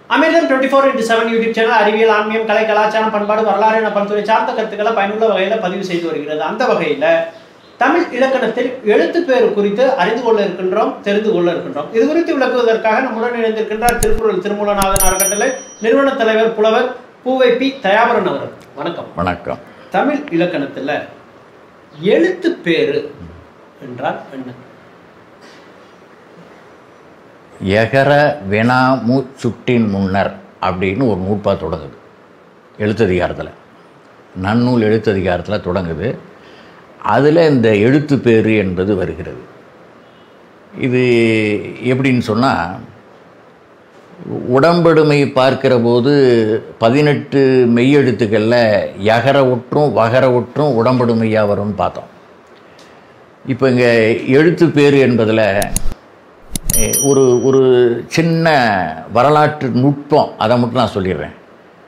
அமிர்தம் 24/7 YouTube channel அறிவியல், ஆன்மீகம், கலை, கலாச்சாரம், பண்பாடு, வரலாறு என பல்துறை சார்ந்த கருத்துக்களை பயனுள்ள வகையில் பதிவு செய்து வருகிறது. அந்த வகையில் தமிழ் இலக்கணத்தில் எழுத்துப்பேறு குறித்து அறிந்து கொள்ள இருக்கின்றோம், தெரிந்து கொள்ள இருக்கின்றோம். இது குறித்து விளக்குவதற்காக நம்முடன் இணைந்திருக்கின்றார் திருக்குறள் திருமூலநாதன் அறக்கட்டளை நிறுவன தலைவர் புலவர் பூவை பி. தயாபரன் அவர்கள். வணக்கம். வணக்கம். தமிழ் இலக்கணத்தில் எழுத்துப்பேறு என்றால் என்ன? எகர வினாமு சுட்டின் முன்னர் அப்படின்னு ஒரு நூற்பா தொடங்குது எழுத்ததிகாரத்தில். நன்னூல் எழுத்ததிகாரத்தில் தொடங்குது. அதில் இந்த எழுத்து பேறு என்பது வருகிறது. இது எப்படின்னு சொன்னால், உடம்படுமை பார்க்கிற போது 18 மெய்யெழுத்துக்களில் யகர ஒற்றும் வகர ஒற்றும் உடம்படுமையாக வரும்னு பார்த்தோம். இப்போ இங்கே எழுத்து பேறு என்பதில் ஒரு ஒரு சின்ன வரலாற்று நுட்பம், அதை மட்டும் நான் சொல்லிடுறேன்.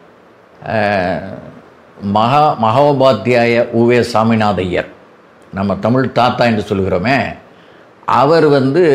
மகோபாத்தியாய உவே சாமிநாதையர், நம்ம தமிழ் தாத்தா என்று சொல்கிறோமே, அவர்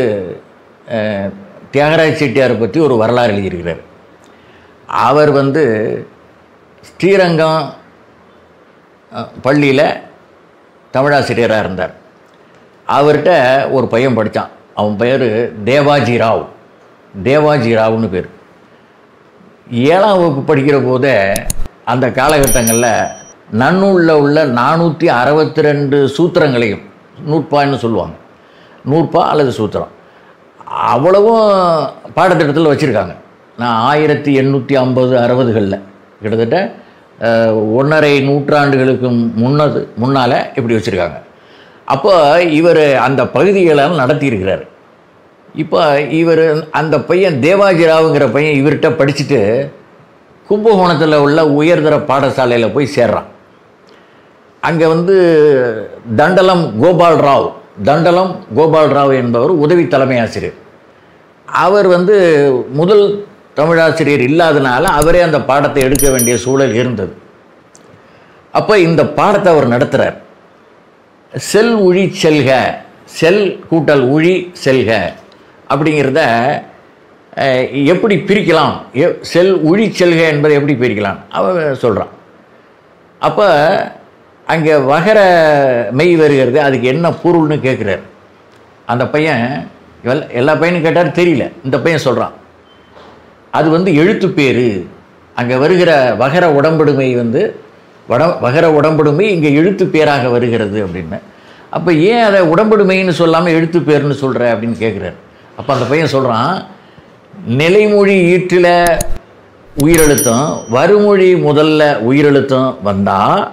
தியாகராஜ செட்டியாரை பற்றி ஒரு வரலாறு எழுதியிருக்கிறார். அவர் ஸ்ரீரங்கம் பள்ளியில் தமிழாசிரியராக இருந்தார். அவர்கிட்ட ஒரு பையன் படித்தான். அவன் பேர் தேவாஜி ராவ். தேவாஜி ராவ்னு பேர். 7ஆம் வகுப்பு படிக்கிற போதே அந்த காலகட்டங்களில் நன்னூலில் உள்ள 462 சூத்திரங்களையும், நூற்பான்னு சொல்லுவாங்க, நூற்பா அல்லது சூத்திரம், அவ்வளவும் பாடத்திட்டத்தில் வச்சுருக்காங்க. நான் 1850-60களில் கிட்டத்தட்ட 1½ நூற்றாண்டுகளுக்கு முன்னால் இப்படி வச்சுருக்காங்க. அப்போ இவர் அந்த பகுதிகளெல்லாம் நடத்தியிருக்கிறார். இப்போ இவர் அந்த பையன் தேவாஜி ராவுங்கிற பையன் இவர்கிட்ட படிச்சுட்டு கும்பகோணத்தில் உள்ள உயர்தர பாடசாலையில் போய் சேர்றான். அங்கே தண்டலம் கோபால் ராவ் என்பவர் உதவி தலைமை ஆசிரியர். அவர் முதல் தமிழாசிரியர் இல்லாதனால அவரே அந்த பாடத்தை எடுக்க வேண்டிய சூழல் இருந்தது. அப்போ இந்த பாடத்தை அவர் நடத்துகிறார். செல் உழி செல்க, செல் கூட்டல் உழி செல்க அப்படிங்கிறத எப்படி பிரிக்கலாம், செல் உழி செல்க என்பதை எப்படி பிரிக்கலாம் அவன் சொல்கிறான். அப்போ அங்கே வகர மெய் வருகிறது, அதுக்கு என்ன பொருள்னு கேட்குறார் அந்த பையன். எல்லா பையனும் கேட்டார், தெரியல. இந்த பையன் சொல்கிறான், அது எழுத்து பேர். அங்கே வருகிற வகர உடம்படுமை வகர உடம்படுமை இங்கே எழுத்து பேராக வருகிறது அப்படின்னு. அப்போ ஏன் அதை உடம்படுமைன்னு சொல்லாமல் எழுத்து பேர்னு சொல்கிற அப்படின்னு கேட்குறாரு. அப்போ அந்த பையன் சொல்கிறான், நிலைமொழி ஈட்டில் உயிரெழுத்தம், வருமொழி முதல்ல உயிரெழுத்தம் வந்தால்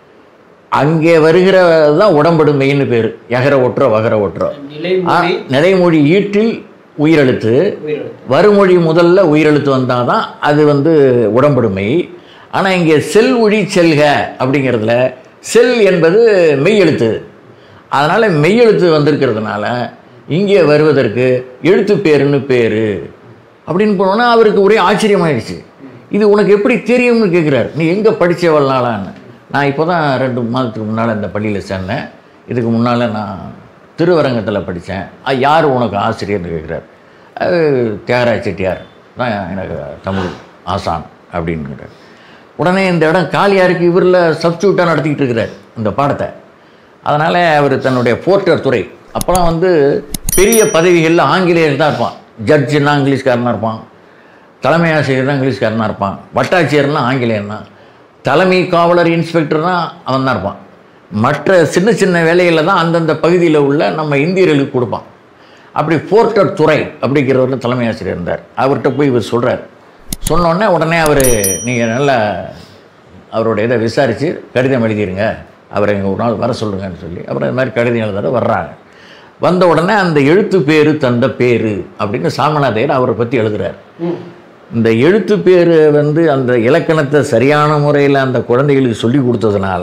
அங்கே வருகிறது தான் உடம்படுமைன்னு பேர். யகர ஒற்றோ வகர ஒற்றோ. நிலைமொழி ஈட்டில் உயிரெழுத்து, வருமொழி முதல்ல உயிரெழுத்து வந்தால் தான் அது உடம்படுமை. ஆனால் இங்கே செல் ஒழி செல்க அப்படிங்கிறதுல செல் என்பது மெய்யெழுத்து. அதனால் மெய்யெழுத்து வந்திருக்கிறதுனால இங்கே வருவதற்கு எழுத்து பேருன்னு பேர் அப்படின்னு போனோன்னா அவருக்கு ஒரே ஆச்சரியமாயிடுச்சு. இது உனக்கு எப்படி தெரியும்னு கேட்குறாரு. நீ எங்கே படித்தவள்னாலான்னு. நான் இப்போ தான் 2 மாதத்துக்கு முன்னால் இந்த பள்ளியில் சேர்ந்தேன். இதுக்கு முன்னால் நான் திருவரங்கத்தில் படித்தேன். யார் உனக்கு ஆசிரியர்னு கேட்குறாரு. அது தியாகராஜ செட்டியார் தான் எனக்கு தமிழ் ஆசான் அப்படின்னுறார். உடனே இந்த இடம் காலியாக இருக்குது, இவரில் சப்ஸ்டியூட்டாக நடத்திக்கிட்டு இருக்கிறார் இந்த பாடத்தை. அதனால் அவர் தன்னுடைய போர்ட்டர் துறை, அப்போலாம் பெரிய பதவிகளில் ஆங்கிலேயர் தான் இருப்பான். ஜட்ஜுன்னா இங்கிலீஷ்காரனாக இருப்பான், தலைமை ஆசிரியர் தான் இங்கிலீஷ்காரனாக இருப்பான், வட்டாட்சியர்னா ஆங்கிலேயர்னா, தலைமை காவலர் இன்ஸ்பெக்டர்னா அவன் தான் இருப்பான். மற்ற சின்ன சின்ன வேலைகளில் தான் அந்தந்த பகுதியில் உள்ள நம்ம இந்தியர்களுக்கு கொடுப்பான். அப்படி போர்ட்டர் துறை அப்படிங்கிறவர் தலைமை ஆசிரியர் இருந்தார். அவர்கிட்ட போய் இவர் சொல்கிறார். சொன்னோடனே உடனே அவர், நீங்கள் நல்லா அவரோட இதை விசாரித்து கடிதம் எழுதிடுங்க, அவரை இங்கே ஒரு நாள் வர சொல்லுங்கன்னு சொல்லி அப்புறம் இது மாதிரி கடிதம் எழுதுற வர்றாங்க. வந்த உடனே அந்த எழுத்து பேரு தந்த பேரு அப்படின்னு சாமிநாதையர் அவரை பற்றி எழுதுகிறார். இந்த எழுத்து பேரு அந்த இலக்கணத்தை சரியான முறையில் அந்த குழந்தைகளுக்கு சொல்லி கொடுத்ததுனால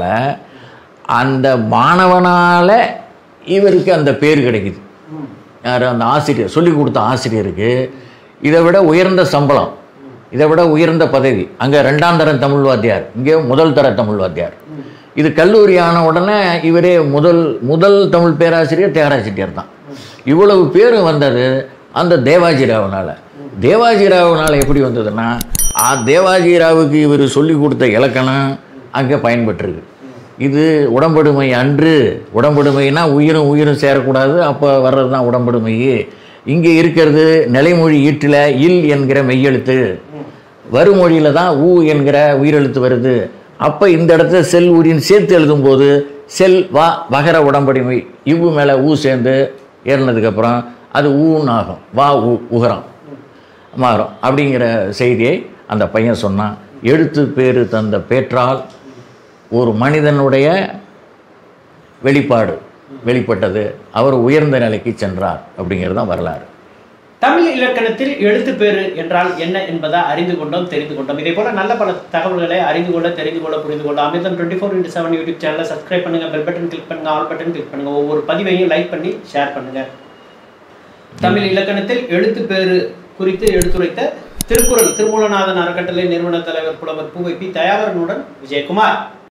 அந்த மாணவனால் இவருக்கு அந்த பேர் கிடைக்குது. யார்? அந்த ஆசிரியர், சொல்லி கொடுத்த ஆசிரியருக்கு இதை விட உயர்ந்த சம்பளம், இதை விட உயர்ந்த பதவி. அங்கே 2ஆம் தர தமிழ் வாத்தியார், இங்கே முதல் தர தமிழ் வாத்தியார். இது கல்லூரி ஆன உடனே இவரே முதல் தமிழ் பேராசிரியர் தியாகராஜ செட்டியார் தான். இவ்வளவு பேர் வந்தது அந்த தேவாஜி ராவனால். தேவாஜிராவுனால் எப்படி வந்ததுன்னா தேவாஜிராவுக்கு இவர் சொல்லி கொடுத்த இலக்கணம் அங்கே பயன்பட்டுருக்கு. இது உடம்படுமை அன்று. உடம்படுமைனா உயிரும் உயிரும் சேரக்கூடாது, அப்போ வர்றது தான் உடம்படுமை. இங்கே இருக்கிறது நிலைமொழி ஈட்டில் இல் என்கிற மெய்யெழுத்து, வருமொழியில் தான் ஊ என்கிற உயிரெழுத்து வருது. அப்போ இந்த இடத்துல செல் ஊரின் சேர்த்து எழுதும்போது செல் வா வகர உடம்படிமை இவ்வு மேலே ஊ சேர்ந்து ஏறினதுக்கப்புறம் அது ஊன்னு ஆகும். வா ஊ உகரம் மாறும். அப்படிங்கிற செய்தியை அந்த பையன் சொன்னான். எழுத்து பேரு தந்த பேற்றால் ஒரு மனிதனுடைய வெளிப்பட்டது, அவர் உயர்ந்த நிலைக்கு சென்றார் அப்படிங்கிறது தான் வரலாறு. தமிழ் இலக்கணத்தில் எழுத்து பேரு என்றால் என்ன என்பதை அறிந்து கொண்டோம், தெரிந்து கொண்டோம். இதே போல நல்ல பல தகவல்களை அறிந்து கொள்ள, தெரிந்து கொள்ள, புரிந்து கொள்ள அமிர்தம் 24x7 யூடியூப் சேனலை சப்ஸ்கிரைப் பண்ணுங்க, பெல் பட்டன் கிளிக் பண்ணுங்க, ஆல் பட்டன் கிளிக் பண்ணுங்க, ஒவ்வொரு பதிவையும் லைக் பண்ணி ஷேர் பண்ணுங்க. தமிழ் இலக்கணத்தில் எழுத்து பேரு குறித்து எடுத்துரைத்த திருக்குறள் திருமூலநாதன் அறக்கட்டளை நிறுவன தலைவர் புலவர் பூவை பி. தயாவரனுடன் விஜயகுமார்.